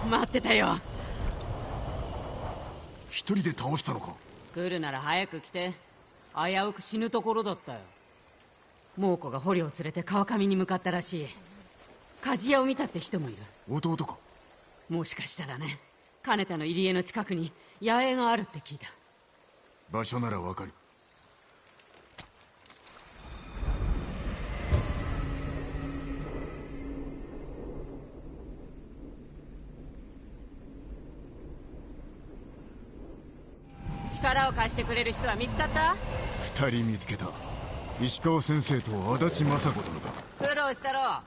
待ってたよ。 一人で倒したのか？ 来るなら早く来て。危うく死ぬところだったよ。猛虎が捕虜を連れて川上に向かったらしい。鍛冶屋を見たって人もいる。 弟か？ もしかしたらね。金田の入り江の近くに野営があるって聞いた。 場所ならわかる。 力を貸してくれる人は見つかった？ 二人見つけた。石川先生と足立正子殿だ。 苦労したろ。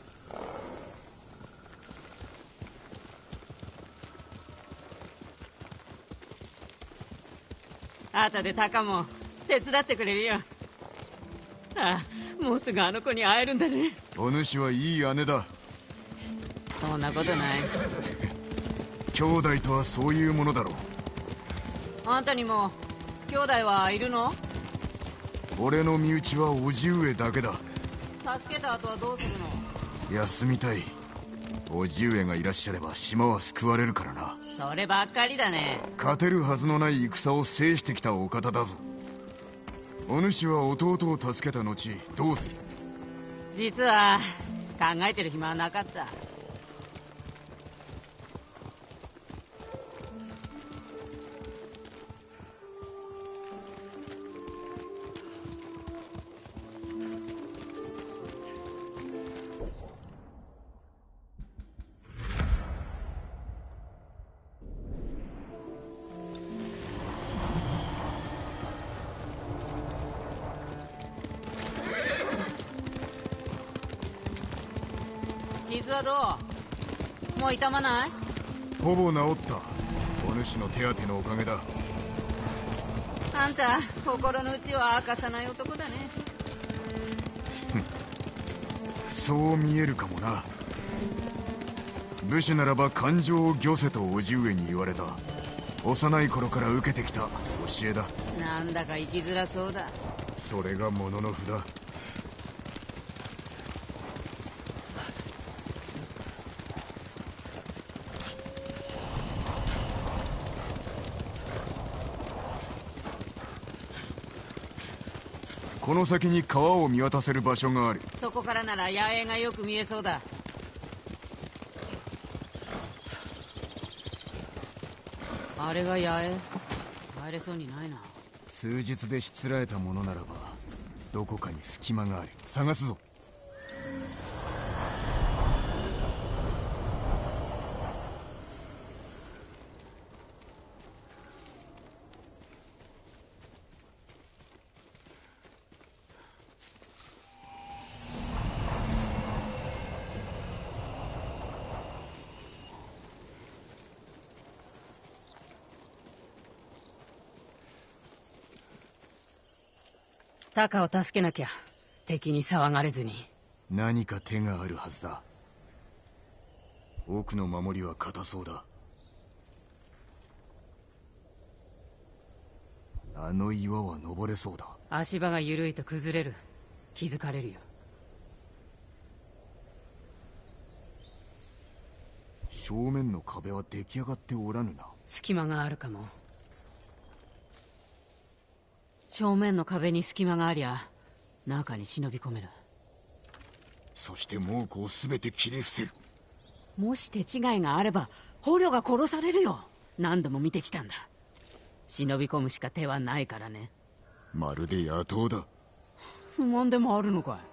後でタカも手伝ってくれるよ。ああ、もうすぐあの子に会えるんだね。 お主はいい姉だ。 そんなことない。 兄弟とはそういうものだろう。 あんたにも兄弟はいるの？ 俺の身内は叔父上だけだ。 助けた後はどうするの？ 休みたい。叔父上がいらっしゃれば島は救われるからな。 そればっかりだね。 勝てるはずのない戦を制してきたお方だぞ。お主は弟を助けた後どうする？ 実は考えてる暇はなかった。傷はどう？もう痛まない？ ほぼ治った。お主の手当てのおかげだ。 あんた心の内は明かさない男だね。 そう見えるかもな。武士ならば感情を御せと叔父上に言われた。幼い頃から受けてきた教えだ。 なんだか生きづらそうだ。 それがもののふだ。この先に川を見渡せる場所がある。 そこからなら野営がよく見えそうだ。あれが野営？入れそうにないな。 数日でしつらえたものならばどこかに隙間がある。探すぞ。 タカを助けなきゃ。敵に騒がれずに。 何か手があるはずだ。奥の守りは固そうだ。あの岩は登れそうだ。 足場が緩いと崩れる。気づかれるよ。 正面の壁は出来上がっておらぬな。 隙間があるかも。正面の壁に隙間がありゃ中に忍び込める。 そして猛虎を全て切り伏せる。 もし手違いがあれば捕虜が殺されるよ。何度も見てきたんだ。忍び込むしか手はないからね。 まるで野党だ。 不満でもあるのかい？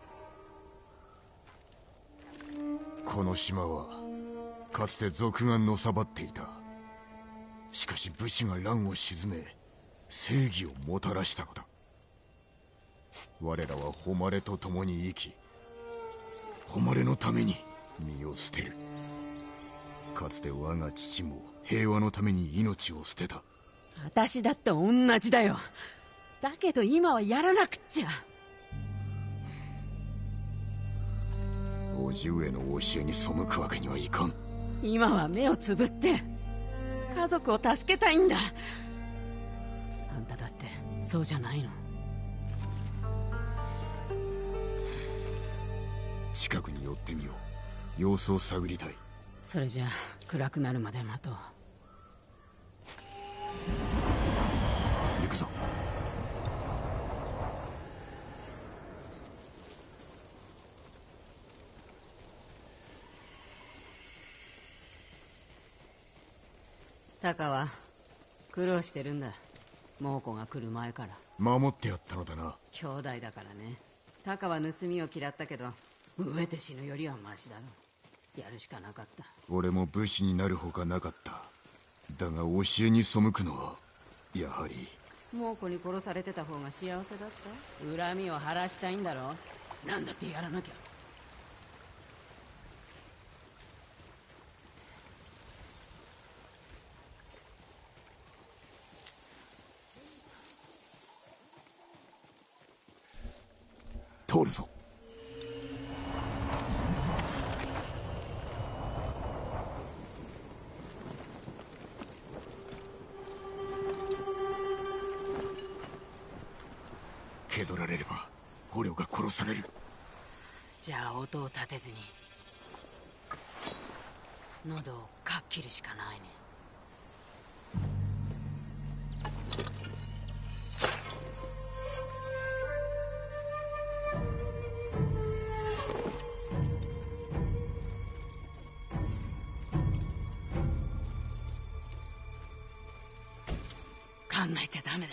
この島はかつて賊がのさばっていた。しかし武士が乱を鎮め正義をもたらしたのだ。我らは誉れと共に生き、誉れのために身を捨てる。かつて我が父も平和のために命を捨てた。 私だって同じだよ。だけど今はやらなくっちゃ。 叔父上の教えに背くわけにはいかん。 今は目をつぶって家族を助けたいんだ。あんただってそうじゃないの？ 近くに寄ってみよう。様子を探りたい。 それじゃあ暗くなるまで待とう。 行くぞ。 タカは苦労してるんだ。猛虎が来る前から。 守ってやったのだな。 兄弟だからね。タカは盗みを嫌ったけど、飢えて死ぬよりはマシだろう。やるしかなかった。 俺も武士になるほかなかった。だが教えに背くのはやはり。 猛虎に殺されてた方が幸せだった？恨みを晴らしたいんだろ。なんだってやらなきゃ。 通るぞ。蹴取られれば捕虜が殺される。 じゃあ音を立てずに喉をかっ切るしかないね。考えちゃダメだ。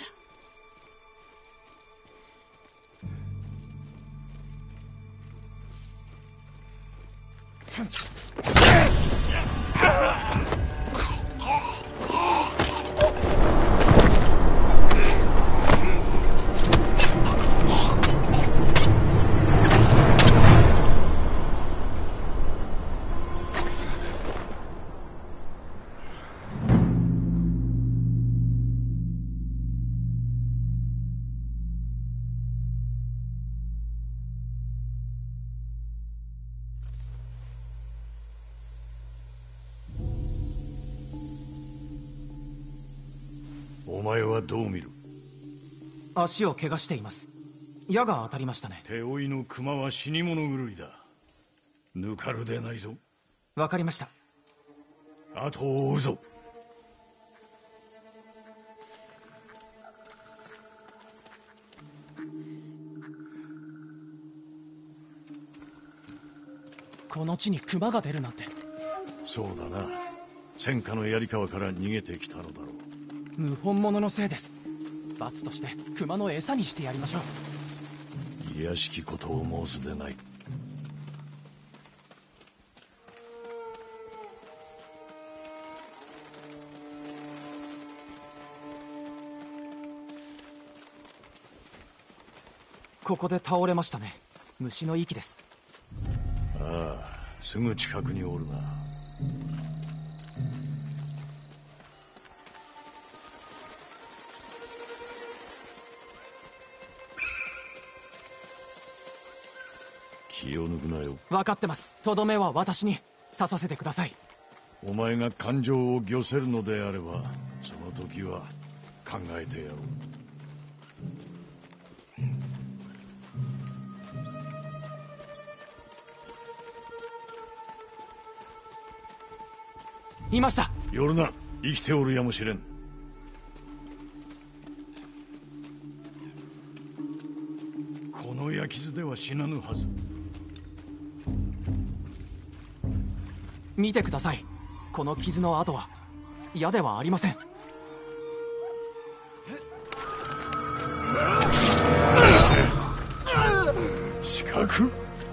お前はどう見る？ 足を怪我しています。矢が当たりましたね。 手負いの熊は死に物狂いだ。抜かるでないぞ。 わかりました。 後を追うぞ。 この地に熊が出るなんて。 そうだな。戦火の槍川から逃げてきたのだろう。 謀反者のせいです。罰として熊の餌にしてやりましょう。 いやしきことを申すでない。 ここで倒れましたね。虫の息です。 ああ、すぐ近くにおるな。気を抜くなよ。 分かってます。とどめは私に刺させてください。 お前が感情を御せるのであれば、その時は考えてやろう。 いました。 寄るな。生きておるやもしれん。この矢傷では死なぬはず。 見てください。この傷の跡は矢ではありません。 四角？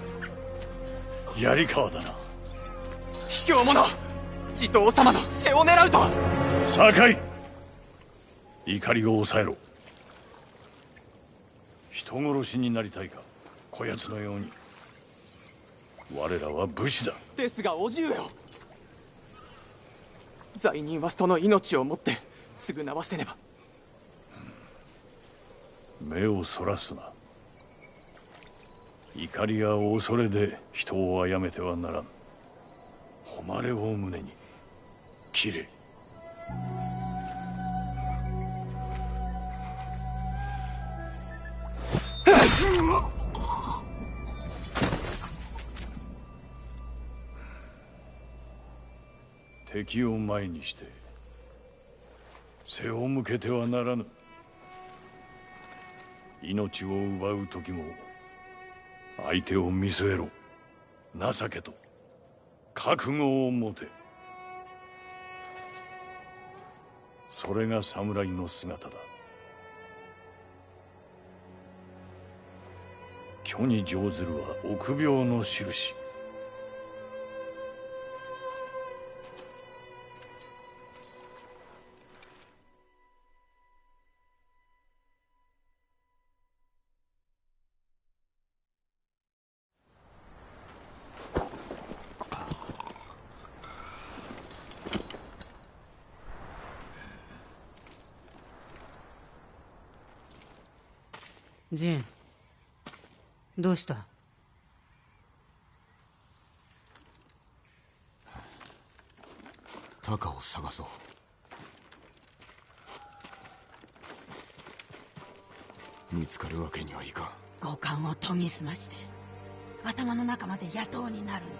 槍川だな。 卑怯者！地頭様の背を狙うとは。 酒井、怒りを抑えろ。人殺しになりたいか、こやつのように。我らは武士だ。 ですがおじゅうよ、罪人はその命をもって償わせねば。 目をそらすな。怒りや恐れで人を殺めてはならん。誉れを胸に切れ。 敵を前にして背を向けてはならぬ。命を奪う時も相手を見据えろ。情けと覚悟を持て。それが侍の姿だ。虚に乗ずるは臆病の印。 ジン、どうした？ タカを探そう。見つかるわけにはいかん。 五感を研ぎ澄まして頭の中まで野党になるんだ。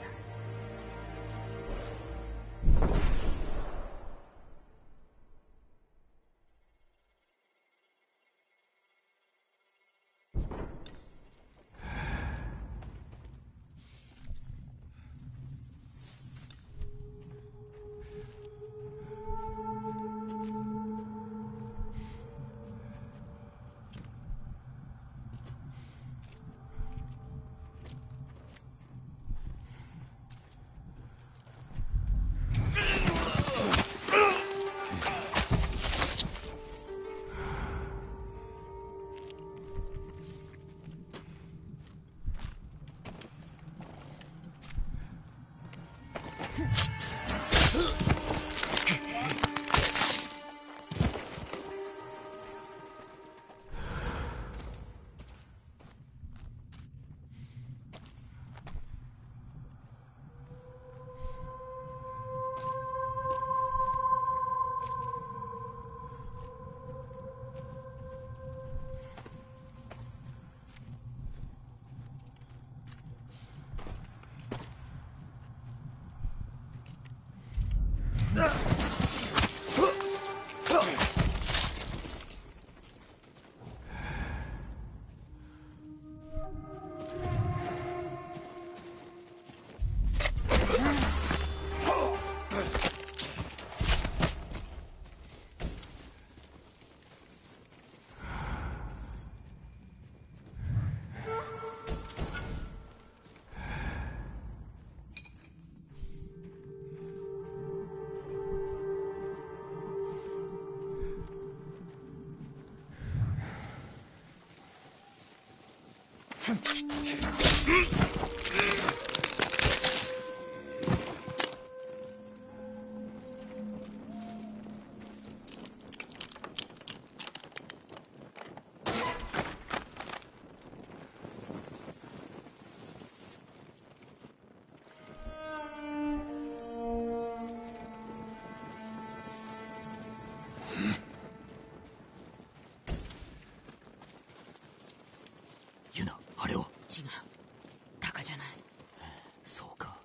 ユナ、あれは。 違う、タカじゃない。 そうか。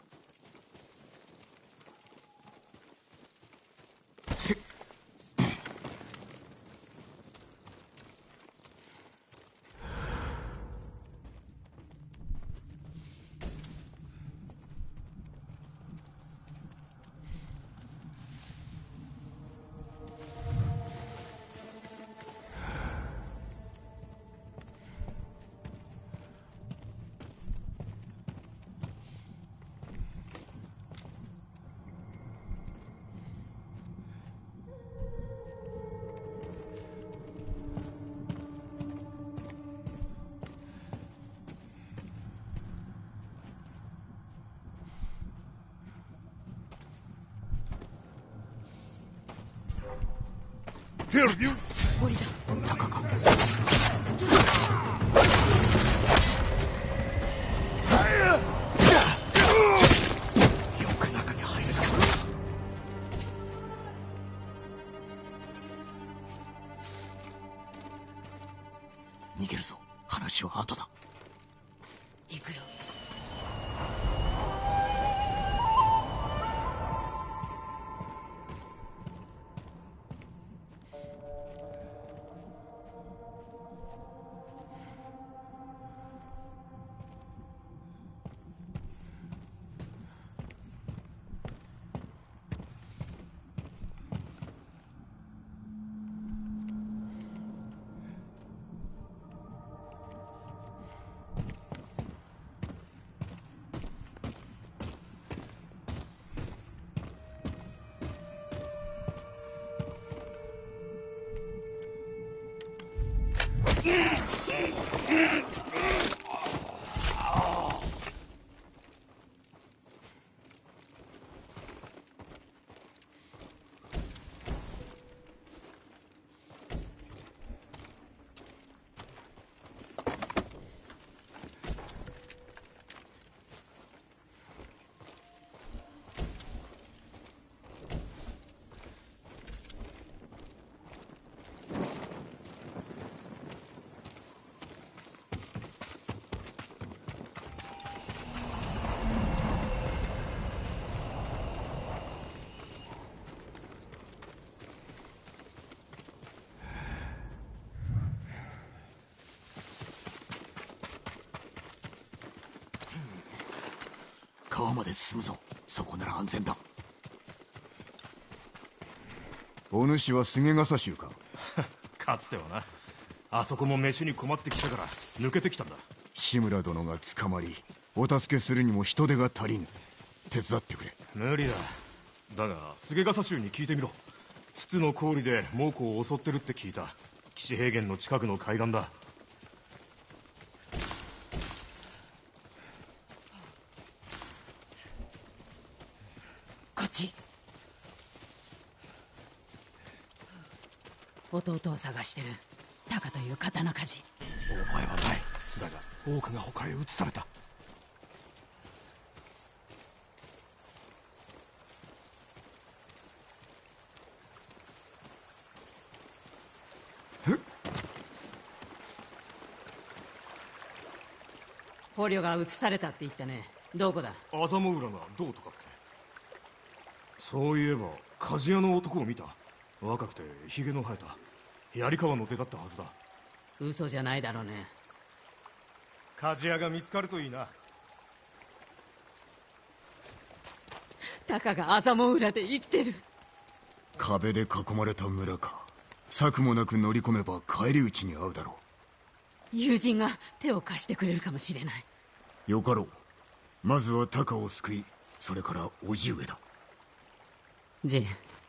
檻だ。 タカか。よく中に入れた。逃げるぞ。話は後だ。 行くよ。 川まで進むぞ。そこなら安全だ。お主は菅笠衆か？ かつてはな。あそこも飯に困ってきたから抜けてきたんだ。 志村殿が捕まりお助けするにも人手が足りぬ。手伝ってくれ。 無理だ。だが菅笠衆に聞いてみろ。筒の氷で猛虎を襲ってるって聞いた。岸平原の近くの海岸だ。 こっち。弟を探してるタカという刀鍛冶。 お前はない。だが多くが他へ移された。 捕虜が移されたって言ったね。どこだ？ 麻生浦がどうとかって。そういえば鍛冶屋の男を見た。若くてヒゲの生えた槍川の出だったはずだ。 嘘じゃないだろうね。 鍛冶屋が見つかるといいな。 タカが麻生浦で生きてる。 壁で囲まれた村か。策もなく乗り込めば返り討ちに遭うだろ友人が手を貸してくれるかもしれない。 う。よかろう。まずはタカを救い、それから叔父上だ。 ジン、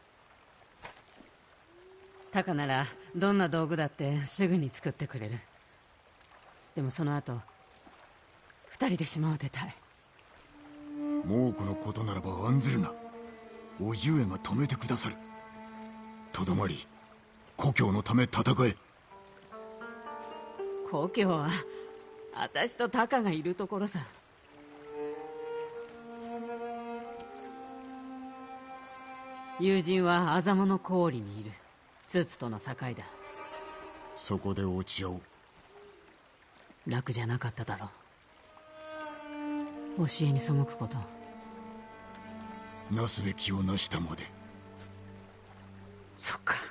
タカならどんな道具だってすぐに作ってくれる。でもその後二人で島を出たい。 猛虎のことならば案ずるな。叔父上が止めてくださる。とどまり故郷のため戦え。 故郷は私とタカがいるところさ。友人はアザモの氷にいる。ツツとの境だ。 そこで落ち合おう。 楽じゃなかっただろう。教えに背くこと。 なすべきをなしたまで。 そっか。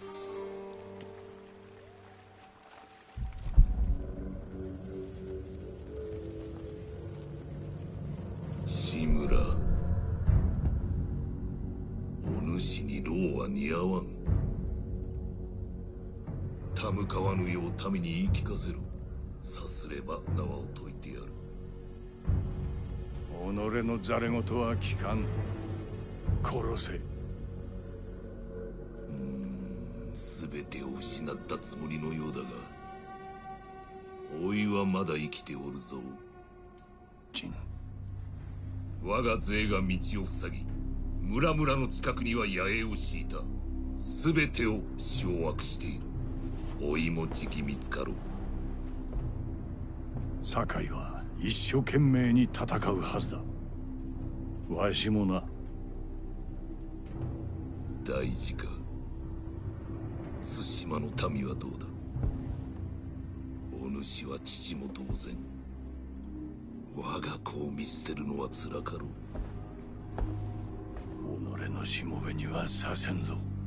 志村、お主に労は似合わん。たむかわぬよう民に言い聞かせろ。さすれば縄を解いてやる。己のざれ言は聞かん。殺せ。全てを失ったつもりのようだが、おいはまだ生きておるぞ。ジン。我が勢が道を塞ぎ、村々の近くには野営を敷いた。全てを掌握している。おいもじき見つかろう。堺は一生懸命に戦うはずだ。わしもな。大事か。対馬の民はどうだ。お主は父も同然。我が子を見捨てるのは辛かろう。己のしもべにはさせんぞ。